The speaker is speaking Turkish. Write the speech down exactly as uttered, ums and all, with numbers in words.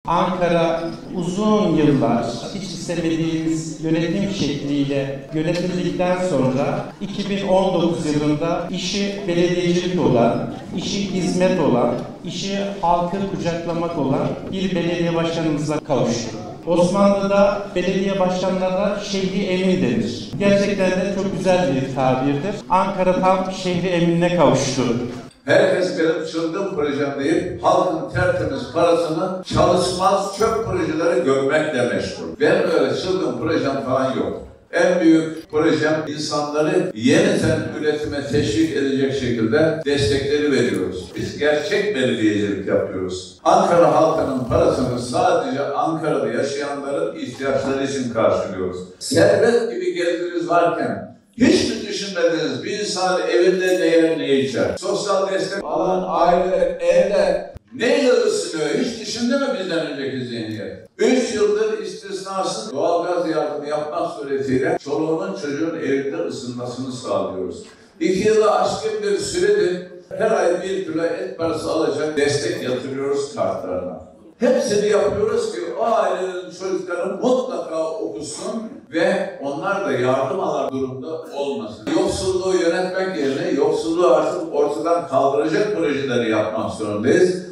Ankara uzun yıllar hiç istemediğimiz yönetim şekliyle yönetildikten sonra iki bin on dokuz yılında işi belediyecilik olan, işi hizmet olan, işi halkı kucaklamak olan bir belediye başkanımıza kavuştu. Osmanlı'da belediye başkanlarına şehri emin denir. Gerçekten de çok güzel bir tabirdir. Ankara tam şehri eminine kavuştu. Herkes benim çılgın projem deyip halkın tertemiz parasını çalışmaz çöp projeleri görmekle meşgul. Benim öyle çılgın projem falan yok. En büyük projem insanları yeniden üretime teşvik edecek şekilde destekleri veriyoruz. Biz gerçek belediyecilik yapıyoruz. Ankara halkının parasını sadece Ankara'da yaşayanların ihtiyaçları için karşılıyoruz. Servet gibi geliriniz varken hiç mi düşünmediniz bir insan evinde ne yer ne içer? Sosyal destek alan aileler evde neyle ısınıyor? Hiç düşündü mü bizden önceki zihniyet? Üç yıldır istisnasız doğalgaz yardımı yapmak suretiyle çoluğunun çocuğun evinde ısınmasını sağlıyoruz. İki yılı aşkın bir süredir her ay bir kilo et parası alacak destek yatırıyoruz kartlarına. Hepsini yapıyoruz ki o ailenin çocukları mutlaka okusun ve onlar da yardım alan durumda olmasın. Yoksulluğu yönetmek yerine yoksulluğu artık ortadan kaldıracak projeleri yapmak zorundayız.